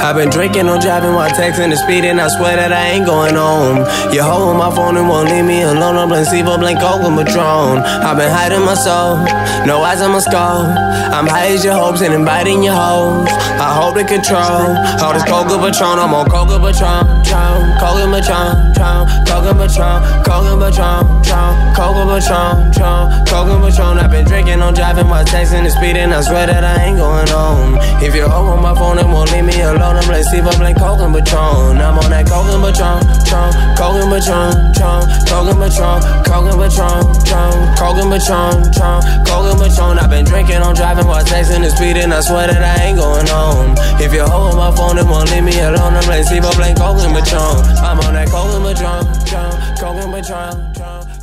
I've been drinking, I'm driving while texting and speeding. I swear that I ain't going home. You holding my phone and won't leave me alone. I'm blank Stevo, blank Coke and Patron. I've been hiding my soul, no eyes on my skull. I'm high as your hopes and inviting your hoes. I hope to control all this Coke and Patron. I'm on Coke and Patron, Coke and Patron, Coke and Patron, Coke and Patron, Coke and Patron, Coke and Patron. I've been drinking, I'm driving while texting and speeding. I swear that I ain't going home. If you're on my phone and won't leave me alone, I'm like Stevo, blank Coke and Patron. I'm on that Coke and Patron, Coke and Patron, Coke and Patron, Coke and Patron, Coke and Patron, Coke and Patron. I've been drinking, I'm driving while texting and speeding. I swear that I ain't going home. If you're on my phone and won't leave me alone, I'm like Stevo, blank Coke and Patron. I'm on that Coke and Patron, Coke and Patron.